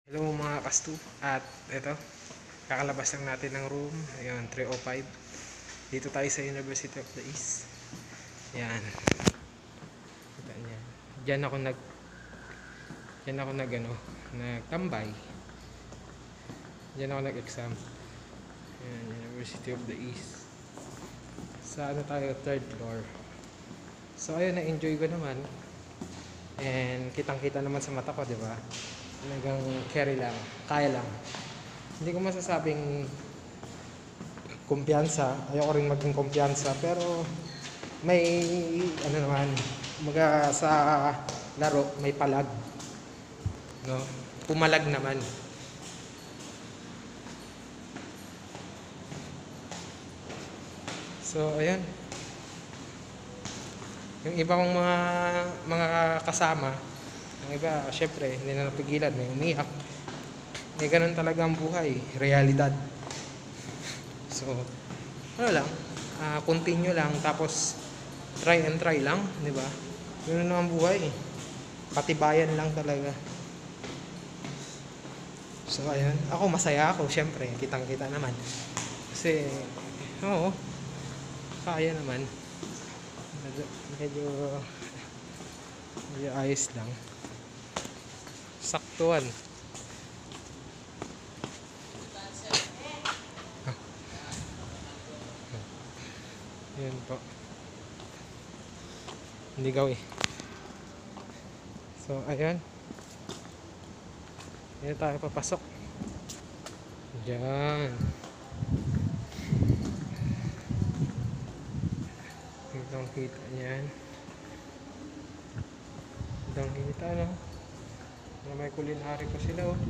Hello mga kastu, at ito kakalabas lang natin ng room. Ayun, 305. Dito tayo sa University of the East. Yan, kita niya. Nagtambay. Diyan ako nag-exam. Yan, University of the East. Sa ano tayo, third floor. So ayun, na-enjoy ko naman. And kitang-kita naman sa mata ko, di ba? Talagang carry lang, kaya lang. Hindi ko masasabing kumpiyansa, ayoko rin maging kumpiyansa, pero may ano naman, mga sa laro may palag, no? Pumalag naman. So ayun, yung iba kong mga kasama, yung iba syempre hindi na napigilan, may umiyak. Ganun talaga ang buhay, realidad. So ano lang, continue lang, tapos try and try lang, di ba? Yun na ang buhay, patibayan lang talaga. So ayun, ako masaya ako, syempre kitang kita naman kasi oo, kaya naman. Medyo ayos lang, saktuan. Yan po, hindi gawin. So ayan, dito tayo papasok. Diyan, itong kita niyan, itong kita, no? Na may kulinary ko sila, oh.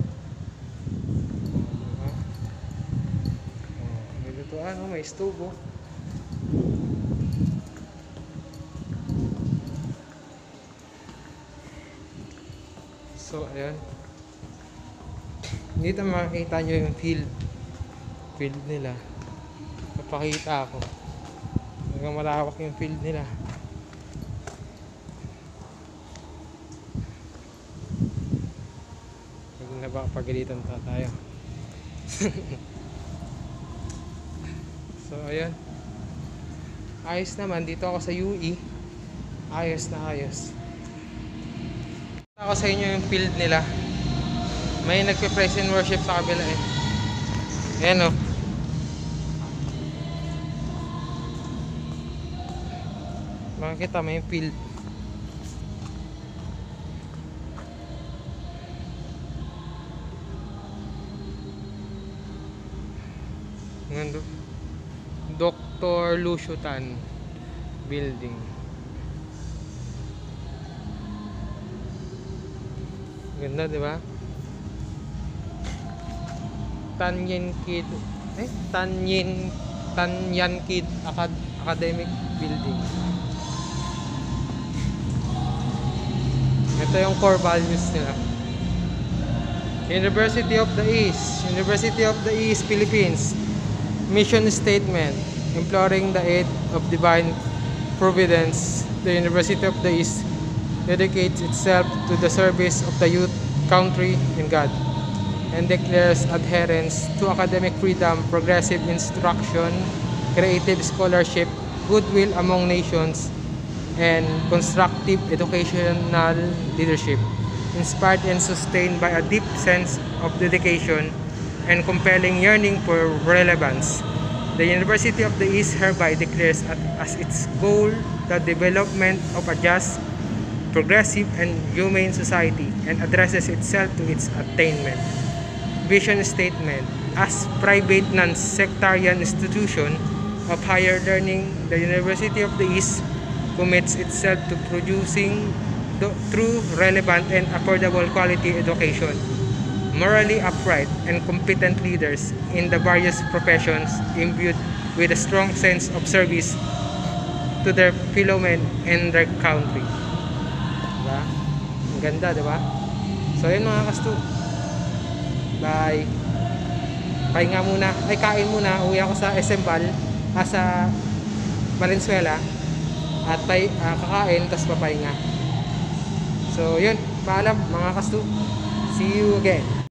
May lutuan, oh, may stove, oh. So ayan, dito makikita nyo yung field nila. Papakita ako, hanggang malawak yung field nila. Huwag na ba pagalitan tayo. So ayan, ayos naman dito ako sa UE. Ayos na ayos. Ako sa inyo yung field nila. May nagpe-praise and worship sa kabila, eh. Ayan, oh. Makikita may field. Ngando, Dr. Lucio Tan building. Ganda, di ba? Tanyan Kid Academic Building. Ito yung core values nila. University of the East, Philippines. Mission statement: imploring the aid of divine providence. The University of the East dedicates itself to the service of the youth, country, and God, and declares adherence to academic freedom, progressive instruction, creative scholarship, goodwill among nations, and constructive educational leadership, inspired and sustained by a deep sense of dedication and compelling yearning for relevance. The University of the East hereby declares as its goal the development of a just, progressive, and humane society, and addresses itself to its attainment. Vision statement: as private non-sectarian institution of higher learning, the University of the East commits itself to producing true, relevant, and affordable quality education, morally upright and competent leaders in the various professions, imbued with a strong sense of service to their fellow men and their country. Diba? Ang ganda, diba? So yun mga kastu, bye. Pahinga muna, ay kain muna. Uwi ako sa SM sa Valenzuela, at kakain, tapos papahinga. So yun, paalam mga kastu, see you again.